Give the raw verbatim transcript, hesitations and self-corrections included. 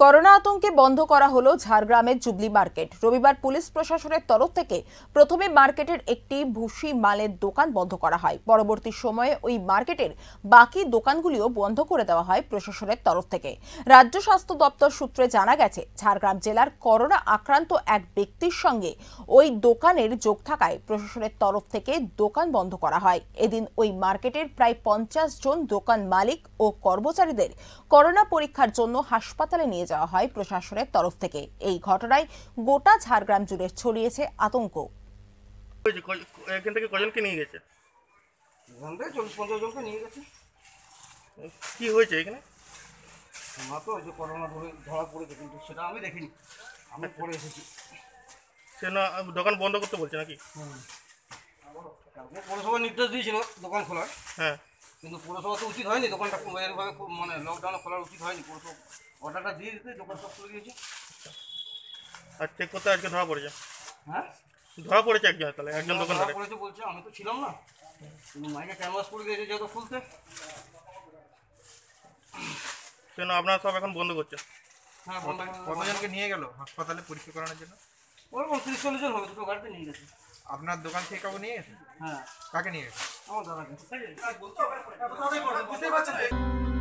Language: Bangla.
করোনা আতঙ্কে বন্ধ করা হলো ঝাড়গ্রামের জুবলি মার্কেট। রবিবার পুলিশ প্রশাসনের তরফ থেকে প্রথমে মার্কেটের একটি ভুসি মালের দোকান বন্ধ করা হয়। পরবর্তী সময়ে ওই মার্কেটের বাকি দোকানগুলিও বন্ধ করে দেওয়া হয় প্রশাসনের তরফ থেকে। রাজ্য স্বাস্থ্য দপ্তর সূত্রে জানা গেছে, ঝাড়গ্রাম জেলার করোনা আক্রান্ত এক ব্যক্তির সঙ্গে ওই দোকানের যোগ থাকায় প্রশাসনের তরফ থেকে দোকান বন্ধ করা হয়। এদিন ওই মার্কেটের প্রায় পঞ্চাশ জন দোকান মালিক ও কর্মচারীদের করোনা পরীক্ষার জন্য হাসপাতালে নিয়ে যাওয়া হয় প্রশাসনের তরফ থেকে। এই ঘটনায় গোটা ঝাড়গ্রাম জুড়ে ছড়িয়েছে আতঙ্ক। এখান থেকে কজনকে নিয়ে গেছে? এখান থেকে চল্লিশ পঞ্চাশ জনকে নিয়ে গেছে। কি হয়েছে এখানে? আমার তো ওই যে করোনা ধরে ধরা পড়েছে, কিন্তু সেটা আমি দেখিনি, আমি পড়ে এসেছি। সে না দোকান বন্ধ করতে বলছে নাকি? হুম, পৌরসভা নির্দেশ দিয়েছিল দোকান খোলার। হ্যাঁ, কিন্তু পৌরসভা তো উচিত হয়নি দোকানটা এরভাবে মানে লকডাউনে খোলার উচিত হয়নি। পৌরসভা অর্ডারটা দিয়ে দিতে দোকান সব খুলে দিয়েছে। আর চেক করতে আজকে ধরা পড়েছে? হ্যাঁ, ধরা পড়েছে একজন, তাহলে একজন দোকান ধরা পড়েছে বলছে। আমি তো ছিলাম না, কিন্তু মাইকে ক্যানভাস করে দিয়েছে যেহেতু খুলতে। কেন আপনারা সব এখন বন্ধ করছে? হ্যাঁ, বন্ধ করে দিয়েছে। কতজনকে নিয়ে গেল হাসপাতালে পরীক্ষা করানোর জন্য? ওরকম তিরিশ চল্লিশ জন হবে, দুটো গাড়িতে নিয়ে গেছে। আপনার দোকান থেকে কাউকে নিয়ে গেছে? হ্যাঁ, কাকে নিয়ে গেছে? আমার দাদাকে।